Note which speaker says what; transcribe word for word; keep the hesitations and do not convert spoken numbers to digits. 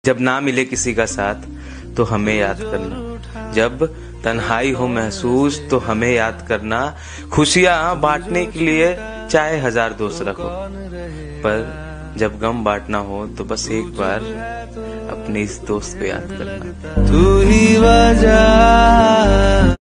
Speaker 1: जब ना मिले किसी का साथ तो हमें याद करना, जब तन्हाई हो महसूस तो हमें याद करना। खुशियां बांटने के लिए चाहे हजार दोस्त रखो, पर जब गम बांटना हो तो बस एक बार अपने इस दोस्त को याद करना।
Speaker 2: तू ही वजह